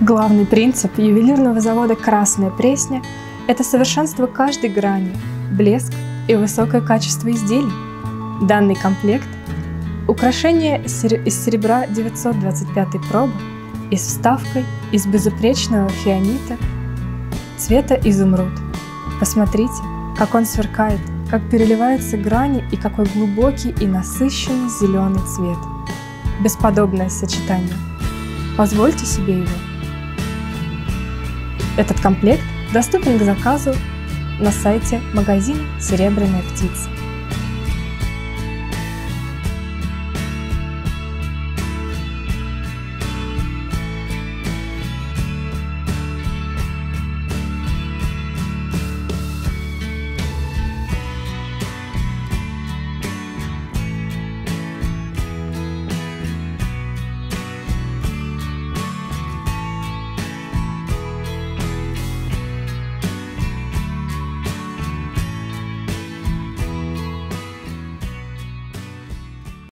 Главный принцип ювелирного завода «Красная Пресня» – это совершенство каждой грани, блеск и высокое качество изделий. Данный комплект – украшение из серебра 925 пробы и с вставкой из безупречного фианита цвета изумруд. Посмотрите, как он сверкает, как переливаются грани и какой глубокий и насыщенный зеленый цвет. Бесподобное сочетание. Позвольте себе его. Этот комплект доступен к заказу на сайте магазина «Серебряная птица».